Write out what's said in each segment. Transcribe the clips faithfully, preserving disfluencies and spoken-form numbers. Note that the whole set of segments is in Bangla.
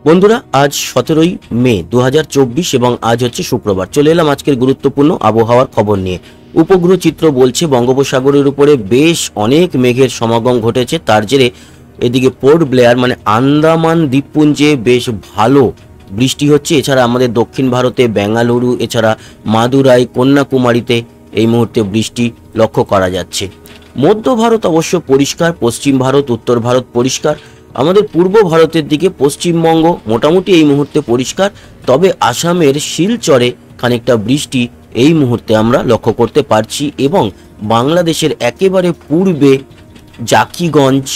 বন্ধুরা, আজ সতেরোই মে দু হাজার চব্বিশ এবং আজ হচ্ছে শুক্রবার। চলে এলাম আজকের গুরুত্বপূর্ণ আবহাওয়ার খবর নিয়ে। উপগ্রহ চিত্র বলছে বঙ্গোপসাগরের উপরে বেশ অনেক মেঘের সমাগম ঘটেছে। তার জেরে এদিকে পোর্ট ব্লেয়ার মানে আন্দামান দ্বীপপুঞ্জে বেশ ভালো বৃষ্টি হচ্ছে। এছাড়া আমাদের দক্ষিণ ভারতে বেঙ্গালুরু, এছাড়া মাদুরাই, কন্যাকুমারীতে এই মুহূর্তে বৃষ্টি লক্ষ্য করা যাচ্ছে। মধ্য ভারত অবশ্য পরিষ্কার, পশ্চিম ভারত, উত্তর ভারত পরিষ্কার। আমাদের পূর্ব ভারতের দিকে পশ্চিমবঙ্গ মোটামুটি এই মুহূর্তে পরিষ্কার। তবে আসামের শিলচরে খানিকটা বৃষ্টি এই মুহূর্তে আমরা লক্ষ্য করতে পারছি এবং বাংলাদেশের একেবারে পূর্বে জাকিগঞ্জ,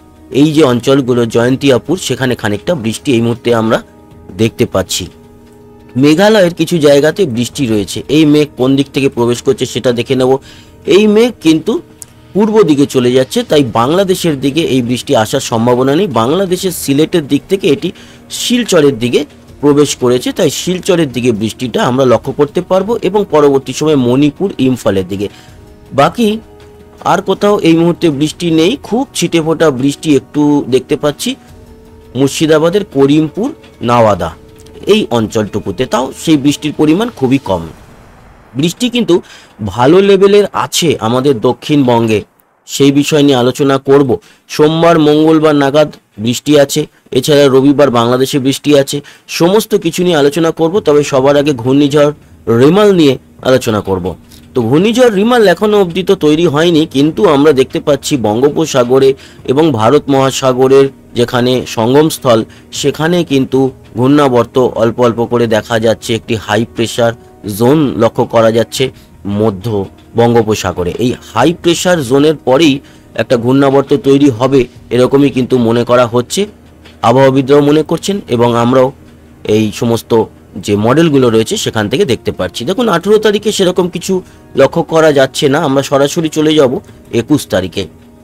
এই যে অঞ্চলগুলো, জয়ন্তিয়াপুর, সেখানে খানিকটা বৃষ্টি এই মুহূর্তে আমরা দেখতে পাচ্ছি। মেঘালয়ের কিছু জায়গাতে বৃষ্টি রয়েছে। এই মেঘ কোন দিক থেকে প্রবেশ করছে সেটা দেখে নেব। এই মেঘ কিন্তু পূর্ব দিকে চলে যাচ্ছে, তাই বাংলাদেশের দিকে এই বৃষ্টি আসার সম্ভাবনা নেই। বাংলাদেশের সিলেটের দিক থেকে এটি শিলচরের দিকে প্রবেশ করেছে, তাই শিলচরের দিকে বৃষ্টিটা আমরা লক্ষ্য করতে পারবো এবং পরবর্তী সময় মণিপুর, ইম্ফলের দিকে। বাকি আর কোথাও এই মুহূর্তে বৃষ্টি নেই। খুব ছিটেফোঁটা বৃষ্টি একটু দেখতে পাচ্ছি মুর্শিদাবাদের করিমপুর, নাওয়াদা এই অঞ্চলটুকুতে, তাও সেই বৃষ্টির পরিমাণ খুবই কম। বৃষ্টি কিন্তু ভালো লেভেলের আছে আমাদের দক্ষিণবঙ্গে, সেই বিষয় নিয়ে আলোচনা করব। সোমবার মঙ্গলবার নাগাদ বৃষ্টি আছে, এছাড়া রবিবার বাংলাদেশে বৃষ্টি আছে। সমস্ত কিছু নিয়ে আলোচনা করব। তবে সবার আগে ঘূর্ণিঝড় রিমাল নিয়ে আলোচনা করব। তো ঘূর্ণিঝড় রিমাল এখনো অবধি তো তৈরি হয়নি, কিন্তু আমরা দেখতে পাচ্ছি বঙ্গোপসাগরে এবং ভারত মহাসাগরের যেখানে সঙ্গমস্থল, সেখানে কিন্তু ঘূর্ণাবর্ত অল্প অল্প করে দেখা যাচ্ছে। একটি হাই প্রেশার জোন লক্ষ্য করা যাচ্ছে মধ্য বঙ্গোপসাগরে। এই হাই প্রেশার জোনের পরেই একটা ঘূর্ণাবর্ত তৈরি হবে এরকমই কিন্তু মনে করা হচ্ছে, আবহাওয়াবিদরাও মনে করছেন এবং আমরাও এই সমস্ত যে মডেলগুলো রয়েছে সেখান থেকে দেখতে পাচ্ছি। দেখুন, আঠেরো তারিখে সেরকম কিছু লক্ষ্য করা যাচ্ছে না। আমরা সরাসরি চলে যাব একুশ তারিখে।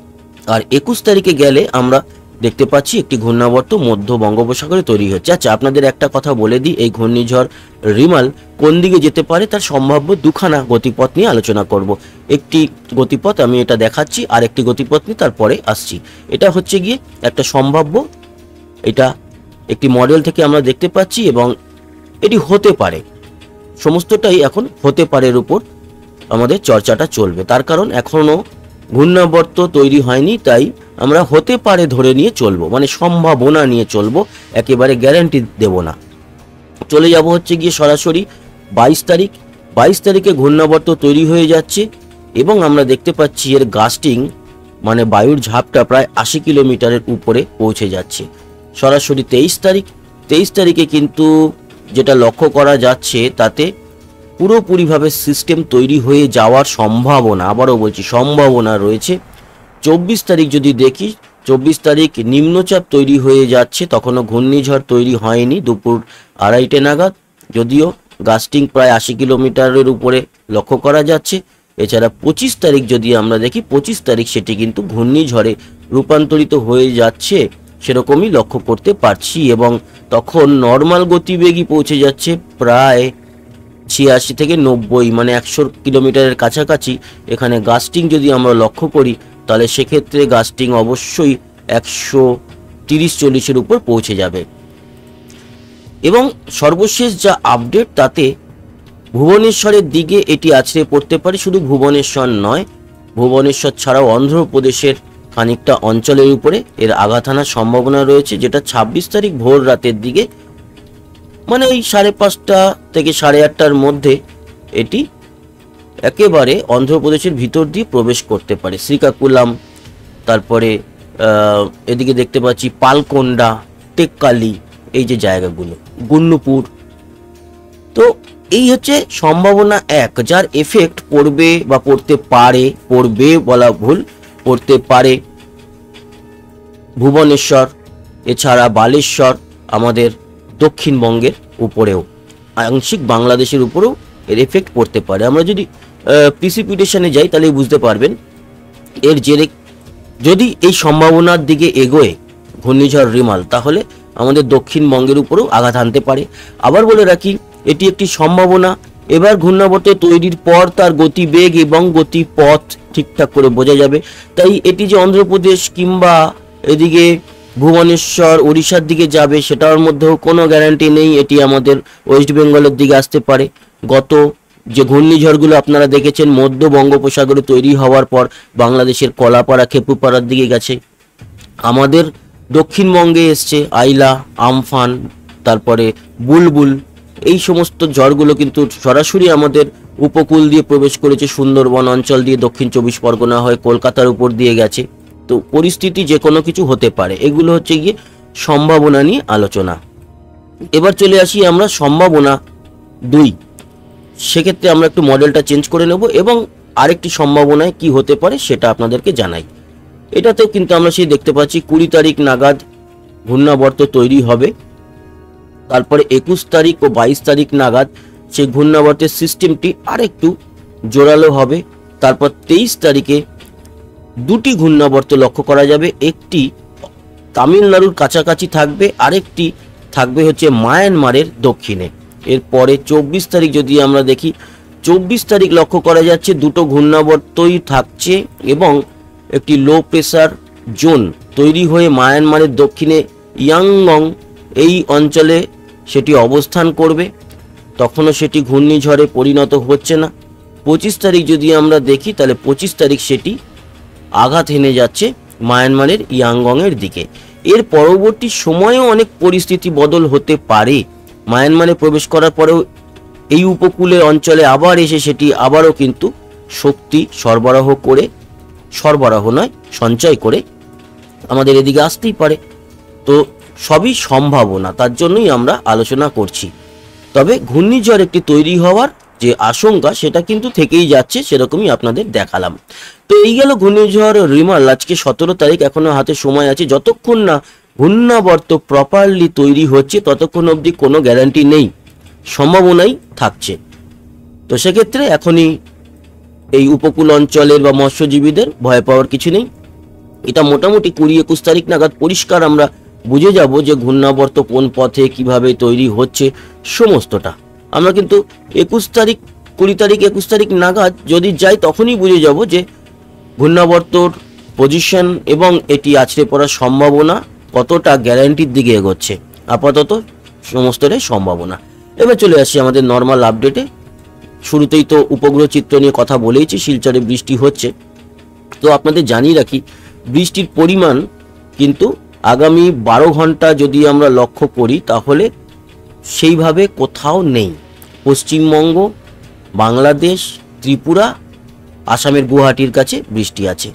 আর একুশ তারিখে গেলে আমরা দেখতে পাচ্ছি একটি ঘূর্ণাবর্ত মধ্য বঙ্গোপসাগরে তৈরি হচ্ছে। আচ্ছা, আপনাদের একটা কথা বলে দিই, এই ঘূর্ণিঝড় রিমাল কোন দিকে যেতে পারে তার সম্ভাব্য দুখানা গতিপথ নিয়ে আলোচনা করব। একটি গতিপথ আমি এটা দেখাচ্ছি, আর একটি গতিপথ নিয়ে তারপরে আসছি। এটা হচ্ছে গিয়ে একটা সম্ভাব্য, এটা একটি মডেল থেকে আমরা দেখতে পাচ্ছি এবং এটি হতে পারে, সমস্তটাই এখন হতে পারের উপর আমাদের চর্চাটা চলবে। তার কারণ এখনো ঘূর্ণাবর্ত তৈরি হয়নি, তাই আমরা হতে পারে ধরে নিয়ে চলবো, মানে সম্ভাবনা নিয়ে চলবো, একেবারে গ্যারান্টি দেব না। চলে যাব হচ্ছে গিয়ে সরাসরি বাইশ তারিখ। বাইশ তারিখে ঘূর্ণাবর্ত তৈরি হয়ে যাচ্ছে এবং আমরা দেখতে পাচ্ছি এর গাস্টিং মানে বায়ুর ঝাপটা প্রায় আশি কিলোমিটারের উপরে পৌঁছে যাচ্ছে। সরাসরি তেইশ তারিখ। তেইশ তারিখে কিন্তু যেটা লক্ষ্য করা যাচ্ছে তাতে পুরোপুরিভাবে সিস্টেম তৈরি হয়ে যাওয়ার সম্ভাবনা, আবারও বলছি সম্ভাবনা রয়েছে। চব্বিশ তারিখ যদি দেখি, চব্বিশ তারিখ নিম্নচাপ তৈরি হয়ে যাচ্ছে, তখনও ঘূর্ণিঝড় তৈরি হয়নি দুপুর আড়াইটে নাগাদ, যদিও গাস্টিং প্রায় আশি কিলোমিটারের উপরে লক্ষ্য করা যাচ্ছে। এছাড়া পঁচিশ তারিখ যদি আমরা দেখি, পঁচিশ তারিখ সেটি কিন্তু ঘূর্ণিঝড়ে রূপান্তরিত হয়ে যাচ্ছে সেরকমই লক্ষ্য করতে পারছি এবং তখন নর্মাল গতিবেগই পৌঁছে যাচ্ছে প্রায় ছিয়াশি থেকে নব্বই, মানে একশো কিলোমিটারের কাছাকাছি। এখানে গাস্টিং যদি আমরা লক্ষ্য করি তাহলে সেক্ষেত্রে গাস্টিং অবশ্যই একশো তিরিশ চল্লিশের উপর পৌঁছে যাবে। এবং সর্বশেষ যা আপডেট তাতে ভুবনেশ্বরের দিকে এটি আছড়ে পড়তে পারে। শুধু ভুবনেশ্বর নয়, ভুবনেশ্বর ছাড়াও অন্ধ্রপ্রদেশের খানিকটা অঞ্চলের উপরে এর আঘাত আনার সম্ভাবনা রয়েছে, যেটা ছাব্বিশ তারিখ ভোর রাতের দিকে, মানে ওই সাড়ে পাঁচটা থেকে সাড়ে আটটার মধ্যে এটি একেবারে অন্ধ্রপ্রদেশের ভিতর দিয়ে প্রবেশ করতে পারে। শ্রীকাকুলাম, তারপরে এদিকে দেখতে পাচ্ছি পালকোন্ডা, টেক্কালি, এই যে জায়গাগুলো, গুন্নুপুর। তো এই হচ্ছে সম্ভাবনা এক, যার এফেক্ট পড়বে বা পড়তে পারে, পড়বে বলা ভুল, পড়তে পারে ভুবনেশ্বর, এছাড়া বালেশ্বর, আমাদের দক্ষিণবঙ্গের উপরেও, আংশিক বাংলাদেশের উপরেও এর এফেক্ট পড়তে পারে। আমরা যদি প্রিসিপিটেশনে যাই তাহলে বুঝতে পারবেন এর জেরে যদি এই সম্ভাবনার দিকে এগোয় ঘূর্ণিঝড় রিমাল, তাহলে আমাদের দক্ষিণবঙ্গের উপরেও আঘাত আনতে পারে। আবার বলে রাখি, এটি একটি সম্ভাবনা। এবার ঘূর্ণাবর্ত তৈরির পর তার গতিবেগ এবং গতিপথ ঠিকঠাক করে বোঝা যাবে। তাই এটি যে অন্ধ্রপ্রদেশ কিংবা এদিকে ভুবনেশ্বর উড়িষ্যার দিকে যাবে, সেটার মধ্যেও কোনো গ্যারান্টি নেই এটি আমাদের ওয়েস্ট বেঙ্গলের দিকে আসতে পারে। গত যে ঘূর্ণিঝড়গুলো আপনারা দেখেছেন মধ্য বঙ্গোপসাগরে তৈরি হওয়ার পর বাংলাদেশের কলাপাড়া খেপুপাড়ার দিকে গেছে, আমাদের দক্ষিণবঙ্গে এসছে আইলা, আমফান, তারপরে বুলবুল, এই সমস্ত ঝড়গুলো কিন্তু সরাসরি আমাদের উপকূল দিয়ে প্রবেশ করেছে, সুন্দরবন অঞ্চল দিয়ে দক্ষিণ চব্বিশ পরগনা হয়ে কলকাতার উপর দিয়ে গেছে। তো পরিস্থিতি যে কোনো কিছু হতে পারে, এগুলো হচ্ছে গিয়ে সম্ভাবনা নিয়ে আলোচনা। এবার চলে আসি আমরা সম্ভাবনা দুই। সেক্ষেত্রে আমরা একটু মডেলটা চেঞ্জ করে নেব এবং আরেকটি সম্ভাবনায় কি হতে পারে সেটা আপনাদেরকে জানাই। এটাতেও কিন্তু আমরা সেই দেখতে পাচ্ছি কুড়ি তারিখ নাগাদ ঘূর্ণাবর্ত তৈরি হবে, তারপরে একুশ তারিখ ও বাইশ তারিখ নাগাদ সেই ঘূর্ণাবর্তের সিস্টেমটি আরেকটু জোরালো হবে। তারপর তেইশ তারিখে দুটি ঘূর্ণাবর্ত লক্ষ্য করা যাবে, একটি তামিলনাড়ুর কাছাকাছি থাকবে, আরেকটি থাকবে হচ্ছে মায়ানমারের দক্ষিণে। এরপরে চব্বিশ তারিখ যদি আমরা দেখি, চব্বিশ তারিখ লক্ষ্য করা যাচ্ছে দুটো ঘূর্ণাবর্তই থাকছে এবং একটি লো প্রেসার জোন তৈরি হয়ে মায়ানমারের দক্ষিণে ইয়াংগং এই অঞ্চলে সেটি অবস্থান করবে, তখনও সেটি ঘূর্ণিঝড়ে পরিণত হচ্ছে না। পঁচিশ তারিখ যদি আমরা দেখি তাহলে পঁচিশ তারিখ সেটি আঘাত হেনে যাচ্ছে মায়ানমারের ইয়াংগংয়ের দিকে। এর পরবর্তী সময়েও অনেক পরিস্থিতি বদল হতে পারে, মায়ানমারে প্রবেশ করার পরেও এই উপকূলের অঞ্চলে আবার এসে সেটি আবারও কিন্তু শক্তি সরবরাহ করে, সরবরাহ নয় সঞ্চয় করে আমাদের এদিকে আসতেই পারে। তো সবই সম্ভাবনা, তার জন্যই আমরা আলোচনা করছি। তবে ঘূর্ণিঝড় একটি তৈরি হওয়ার যে আশঙ্কা সেটা কিন্তু থেকেই যাচ্ছে, সেরকমই আপনাদের দেখালাম। তো এই গেল ঘূর্ণিঝড় রিমাল, আজকে সতেরো তারিখ, এখনো হাতে সময় আছে। যতক্ষণ না ঘূর্ণাবর্ত প্রপারলি তৈরি হচ্ছে ততক্ষণ অবধি কোনো গ্যারান্টি নেই, সম্ভাবনাই থাকছে। তো সেক্ষেত্রে এখনই এই উপকূল অঞ্চলের বা মৎস্যজীবীদের ভয় পাওয়ার কিছু নেই। এটা মোটামুটি কুড়ি একুশ তারিখ নাগাদ পরিষ্কার আমরা বুঝে যাব যে ঘূর্ণাবর্ত কোন পথে কিভাবে তৈরি হচ্ছে সমস্তটা। আমরা কিন্তু একুশ তারিখ কুড়ি তারিখ একুশ তারিখ নাগাদ যদি যাই তখনই বুঝে যাব যে ঘূর্ণাবর্তর পজিশন এবং এটি আছড়ে পড়ার সম্ভাবনা কতটা গ্যারান্টির দিকে এগোচ্ছে। আপাতত সমস্তটাই সম্ভাবনা। এবার চলে আসি আমাদের নর্মাল আপডেটে। শুরুতেই তো উপগ্রহ চিত্র নিয়ে কথা বলেইছি, শিলচরে বৃষ্টি হচ্ছে। তো আপনাদের জানিয়ে রাখি বৃষ্টির পরিমাণ কিন্তু আগামী বারো ঘন্টা যদি আমরা লক্ষ্য করি তাহলে সেইভাবে কোথাও নেই। পশ্চিমবঙ্গ, বাংলাদেশ, ত্রিপুরা, আসামের গুয়াহাটির কাছে বৃষ্টি আছে,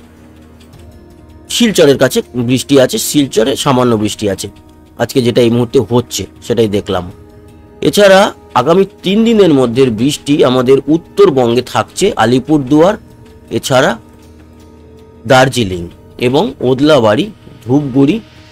শিলচরের কাছে বৃষ্টি আছে, শিলচরে সামান্য বৃষ্টি আছে আজকে, যেটা এই মুহূর্তে হচ্ছে সেটাই দেখলাম। এছাড়া আগামী তিন দিনের মধ্যে বৃষ্টি আমাদের উত্তরবঙ্গে থাকছে, আলিপুরদুয়ার, এছাড়া দার্জিলিং এবং ওদলাবাড়ি, ধূপগুড়ি,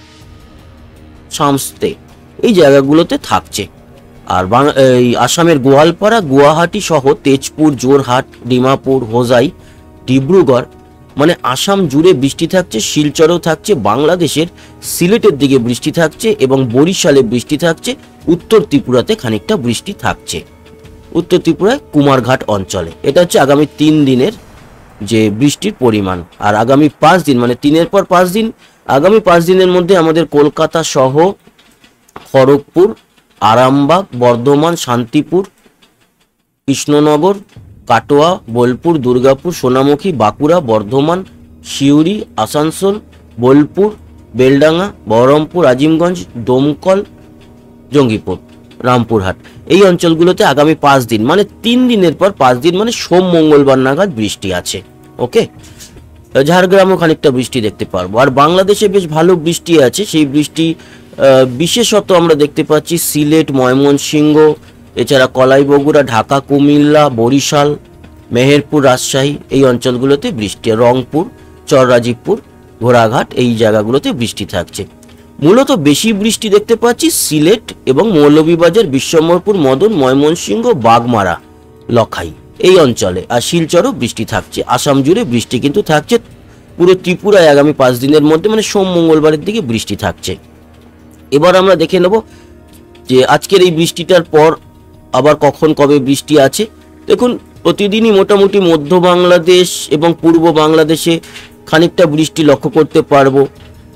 শামস্তে এই জায়গাগুলোতে থাকছে। আর এই আসামের গোয়ালপাড়া, গুয়াহাটি সহ তেজপুর, জোরহাট, ডিমাপুর, হোজাই, ডিব্রুগড় মানে আসাম জুড়ে বৃষ্টি থাকছে। শিলচরেও থাকছে, বাংলাদেশের সিলেটের দিকে বৃষ্টি থাকছে এবং বরিশালে বৃষ্টি থাকছে। উত্তর ত্রিপুরাতে খানিকটা বৃষ্টি থাকছে, উত্তর ত্রিপুরায় কুমারঘাট অঞ্চলে। এটা হচ্ছে আগামী তিন দিনের যে বৃষ্টির পরিমাণ। আর আগামী পাঁচ দিন মানে তিনের পর পাঁচ দিন, আগামী পাঁচ দিনের মধ্যে আমাদের কলকাতা সহ খড়গপুর, আরামবাগ, বর্ধমান, শান্তিপুর, কৃষ্ণনগর, কাটোয়া, বোলপুর, দুর্গাপুর, সোনামুখী, বাঁকুড়া, বর্ধমান, সিউড়ি, আসানসোল, বোলপুর, বেলডাঙ্গা, বহরমপুর, আজিমগঞ্জ, দমকল, জঙ্গিপুর, রামপুরহাট এই অঞ্চলগুলোতে আগামী পাঁচ দিন মানে তিন দিনের পর পাঁচ দিন মানে সোম মঙ্গলবার নাগাদ বৃষ্টি আছে। ওকে, ঝাড়গ্রামও খানিকটা বৃষ্টি দেখতে পারবো। আর বাংলাদেশে বেশ ভালো বৃষ্টি আছে, সেই বৃষ্টি বিশেষত আমরা দেখতে পাচ্ছি সিলেট, ময়মনসিংহ, এছাড়া কলাই, বগুড়া, ঢাকা, কুমিল্লা, বরিশাল, মেহেরপুর, রাজশাহী এই অঞ্চলগুলোতে বৃষ্টি, রংপুর, চররাজীবপুর, ঘোড়াঘাট এই জায়গাগুলোতে বৃষ্টি থাকছে। মূলত বেশি বৃষ্টি দেখতে পাচ্ছি সিলেট এবং মৌলভীবাজার, বিশ্বম্বরপুর, মদন, ময়মনসিংহ, বাগমারা, লখাই এই অঞ্চলে। আর শিলচরও বৃষ্টি থাকছে। আসাম জুড়ে বৃষ্টি কিন্তু থাকছে। পুরো ত্রিপুরায় আগামী পাঁচ দিনের মধ্যে মানে সোম মঙ্গলবারের দিকে বৃষ্টি থাকছে। এবার আমরা দেখে নেব যে আজকের এই বৃষ্টিটার পর আবার কখন কবে বৃষ্টি আছে। দেখুন প্রতিদিনই মোটামুটি মধ্য বাংলাদেশ এবং পূর্ব বাংলাদেশে খানিকটা বৃষ্টি লক্ষ্য করতে পারবো।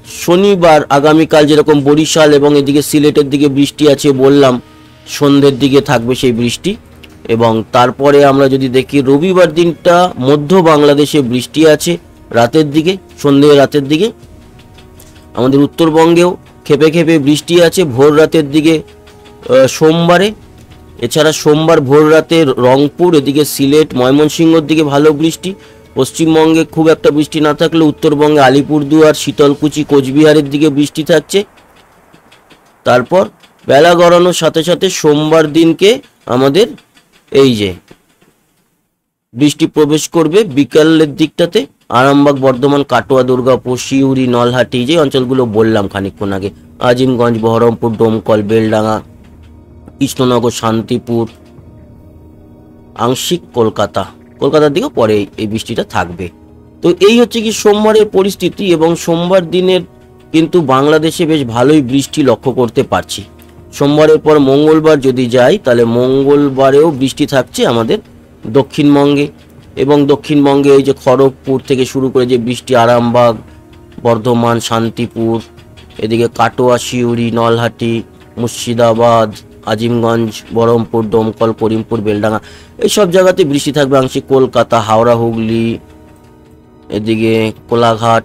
শনিবার আগামীকাল যেরকম বরিশাল এবং এদিকে সিলেটের দিকে বৃষ্টি আছে বললাম, সন্ধ্যের দিকে থাকবে সেই বৃষ্টি। এবং তারপরে আমরা যদি দেখি রবিবার দিনটা মধ্য বাংলাদেশে বৃষ্টি আছে রাতের দিকে, সন্ধ্যে রাতের দিকে। আমাদের উত্তরবঙ্গেও খেপে খেপে বৃষ্টি আছে ভোর রাতের দিকে সোমবারে। এছাড়া সোমবার ভোর রাতে রংপুর, এদিকে সিলেট, ময়মনসিংহর দিকে ভালো বৃষ্টি। পশ্চিমবঙ্গে খুব একটা বৃষ্টি না থাকলে উত্তরবঙ্গে আলিপুরদুয়ার, শীতলকুচি, কোচবিহারের দিকে বৃষ্টি থাকছে। তারপর বেলা গড়ানোর সাথে সাথে সোমবার দিনকে আমাদের এই যে বৃষ্টি প্রবেশ করবে বিকালের দিকটাতে। আরামবাগ, বর্ধমান, কাটোয়া, দুর্গাপুর, শিউরি, নলহাটি, যে অঞ্চলগুলো বললাম খানিকক্ষণ আগে, আজিমগঞ্জ, বহরমপুর, ডোমকল, বেলডাঙ্গা, কৃষ্ণনগর, শান্তিপুর, আংশিক কলকাতা, কলকাতার দিকেও পরে এই বৃষ্টিটা থাকবে। তো এই হচ্ছে কি সোমবারের পরিস্থিতি। এবং সোমবার দিনের কিন্তু বাংলাদেশে বেশ ভালোই বৃষ্টি লক্ষ্য করতে পারছি। সোমবারের পর মঙ্গলবার যদি যাই তাহলে মঙ্গলবারেও বৃষ্টি থাকছে আমাদের দক্ষিণবঙ্গে। এবং দক্ষিণবঙ্গে এই যে খড়গপুর থেকে শুরু করে যে বৃষ্টি, আরামবাগ, বর্ধমান, শান্তিপুর, এদিকে কাটোয়া, শিউরি, নলহাটি, মুর্শিদাবাদ, আজিমগঞ্জ, বহরমপুর, ডোমকল, করিমপুর, বেলডাঙ্গা, এই সব জায়গাতে বৃষ্টি থাকবে আংশিক। কলকাতা, হাওড়া, হুগলি, এদিকে কোলাঘাট,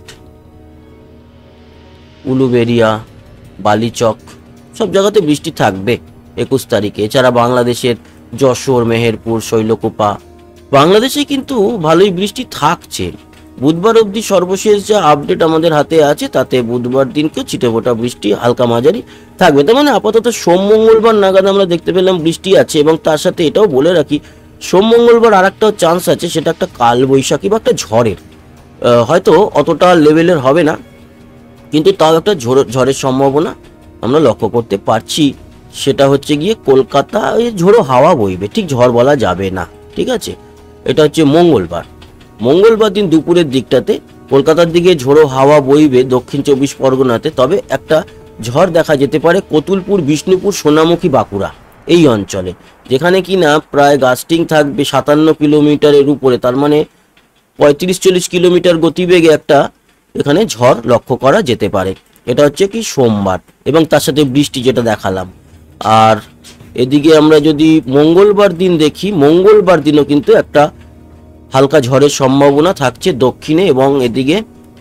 উলুবেড়িয়া, বালিচক, সব জায়গাতে বৃষ্টি থাকবে একুশ তারিখে। এছাড়া বাংলাদেশের যশোর, মেহেরপুর, শৈলকুপা, বাংলাদেশে কিন্তু ভালোই বৃষ্টি থাকছে। বুধবার অবধি সর্বশেষ যা আপডেট আমাদের হাতে আছে তাতে বুধবার দিনকেও ছিটেফোঁটা বৃষ্টি হালকা মাঝারি থাকবে। তার মানে আপাতত সোম মঙ্গলবার নাগাদ আমরা দেখতে পেলাম বৃষ্টি আছে। এবং তার সাথে এটাও বলে রাখি, সোম মঙ্গলবার আর একটাও চান্স আছে, সেটা একটা কালবৈশাখী বা একটা ঝড়ের। হয়তো অতটা লেভেলের হবে না, কিন্তু তাও একটা ঝড় ঝড়ের সম্ভাবনা আমরা লক্ষ্য করতে পারছি। সেটা হচ্ছে গিয়ে কলকাতায় ঝোড়ো হাওয়া বইবে, ঠিক ঝড় বলা যাবে না, ঠিক আছে। এটা হচ্ছে মঙ্গলবার। মঙ্গলবার দিন দুপুরের দিকটাতে কলকাতার দিকে ঝোড়ো হাওয়া বইবে দক্ষিণ চব্বিশ পরগনাতে। তবে একটা ঝড় দেখা যেতে পারে কতুলপুর, বিষ্ণুপুর, সোনামুখী, বাঁকুড়া এই অঞ্চলে, যেখানে কিনা প্রায় গাস্টিং থাকবে সাতান্ন কিলোমিটারের উপরে। তার মানে পঁয়ত্রিশ চল্লিশ কিলোমিটার গতিবেগে একটা এখানে ঝড় লক্ষ্য করা যেতে পারে। এটা হচ্ছে কি সোমবার, এবং তার সাথে বৃষ্টি যেটা দেখালাম। আর এদিকে আমরা যদি মঙ্গলবার দিন দেখি, মঙ্গলবার দিনও কিন্তু একটা হালকা ঝড়ের সম্ভাবনা থাকছে দক্ষিণে, এবং এদিকে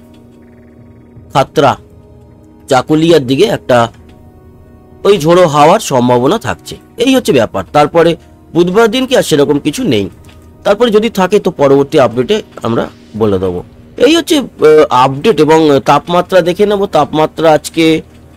খাতড়া, চাকুলিয়ার দিকে একটা ওই ঝোড়ো হাওয়ার সম্ভাবনা থাকছে। এই হচ্ছে ব্যাপার। তারপরে বুধবার দিন কি আর সেরকম কিছু নেই। তারপরে যদি থাকে তো পরবর্তী আপডেটে আমরা বলে দেবো। এই হচ্ছে আপডেট। এবং তাপমাত্রা দেখে নেব। তাপমাত্রা আজকে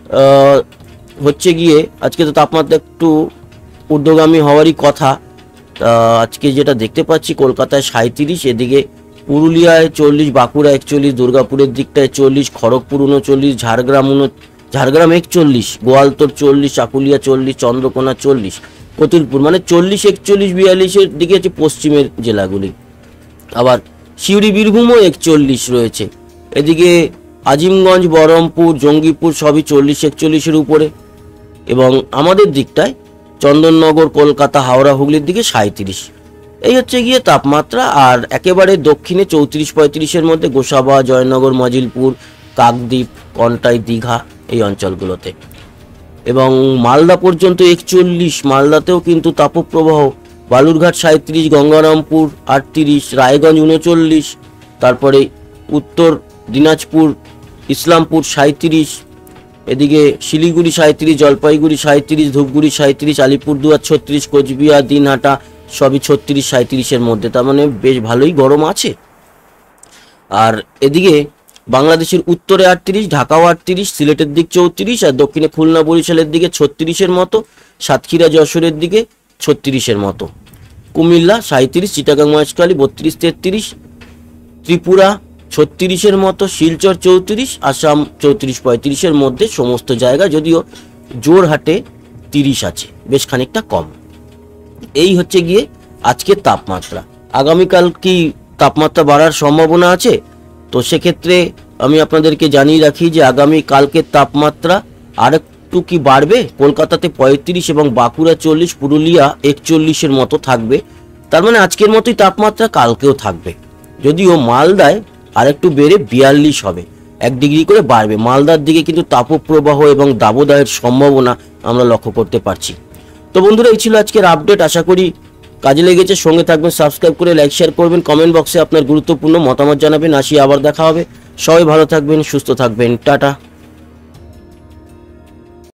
হচ্ছে গিয়ে, আজকে তো তাপমাত্রা একটু ঊর্ধ্বগামী হওয়ারই কথা। আজকে যেটা দেখতে পাচ্ছি কলকাতায় সাঁইত্রিশ, এদিকে পুরুলিয়ায় চল্লিশ, বাঁকুড়া একচল্লিশ, দুর্গাপুরের দিকটায় চল্লিশ, খড়গপুর উনচল্লিশ, ঝাড়গ্রাম উন ঝাড়গ্রাম একচল্লিশ, গোয়ালতোড় চল্লিশ, চাকুলিয়া চল্লিশ, চন্দ্রকোনা চল্লিশ, কতুলপুর মানে চল্লিশ, একচল্লিশ, বিয়াল্লিশের দিকে হচ্ছে পশ্চিমের জেলাগুলি। আবার সিউড়ি, বীরভূমও একচল্লিশ রয়েছে। এদিকে আজিমগঞ্জ, বহরমপুর, জঙ্গিপুর সবই চল্লিশ একচল্লিশের উপরে। এবং আমাদের দিকটায় চন্দননগর, কলকাতা, হাওড়া, হুগলির দিকে সাঁইত্রিশ। এই হচ্ছে গিয়ে তাপমাত্রা। আর একেবারে দক্ষিণে চৌত্রিশ পঁয়ত্রিশের মধ্যে গোসাবা, জয়নগর, মজিলপুর, কাকদ্বীপ, কন্টাই, দীঘা এই অঞ্চলগুলোতে। এবং মালদা পর্যন্ত একচল্লিশ, মালদাতেও কিন্তু তাপপ্রবাহ। বালুরঘাট সাঁইত্রিশ, গঙ্গারামপুর আটত্রিশ, রায়গঞ্জ উনচল্লিশ, তারপরে উত্তর দিনাজপুর, ইসলামপুর সাঁইত্রিশ, এদিকে শিলিগুড়ি সাঁইত্রিশ, জলপাইগুড়ি সাঁইত্রিশ, ধূপগুড়ি সাঁইত্রিশ, আলিপুরদুয়ার ছত্রিশ, কোচবিহার, দিনহাটা সবই ছত্রিশ সাঁইত্রিশের মধ্যে। তার মানে বেশ ভালোই গরম আছে। আর এদিকে বাংলাদেশের উত্তরে আটত্রিশ, ঢাকাও আটত্রিশ, সিলেটের দিক চৌত্রিশ, আর দক্ষিণে খুলনা বরিশালের দিকে ছত্রিশের মতো, সাতক্ষীরা যশোরের দিকে ছত্রিশের মতো, কুমিল্লা সাঁইত্রিশ, চিটাগাং মহেশখালী বত্রিশ তেত্রিশ, ত্রিপুরা ছত্রিশের মতো, শিলচর চৌত্রিশ, আসাম চৌত্রিশ পঁয়ত্রিশের মধ্যে সমস্ত জায়গা। যদিও জোরহাটে তিরিশ আছে, বেশ খানিকটা কম। এই হচ্ছে গিয়ে আজকের তাপমাত্রা। আগামীকাল কি তাপমাত্রা বাড়ার সম্ভাবনা আছে? তো সেক্ষেত্রে আমি আপনাদেরকে জানিয়ে রাখি যে আগামী কালকের তাপমাত্রা আর একটু কি বাড়বে। কলকাতাতে পঁয়ত্রিশ এবং বাঁকুড়া চল্লিশ, পুরুলিয়া একচল্লিশের মতো থাকবে। তার মানে আজকের মতোই তাপমাত্রা কালকেও থাকবে। যদিও মালদায় আর একটু বেড়ে বিয়াল্লিশ হবে। এক ডিগ্রি করে বাড়বে। মালদার দিকে কিন্তু তাপপ্রবাহ এবং দাবদাহের সম্ভাবনা আমরা লক্ষ্য করতে পারছি। তো বন্ধুরা, এই ছিল আজকের আপডেট। আশা করি কাজে লেগেছে। সঙ্গে থাকবেন, সাবস্ক্রাইব করে লাইক শেয়ার করবেন, কমেন্ট বক্সে আপনার গুরুত্বপূর্ণ মতামত জানাবেন। আসি, আবার দেখা হবে। সবাই ভালো থাকবেন, সুস্থ থাকবেন। টাটা।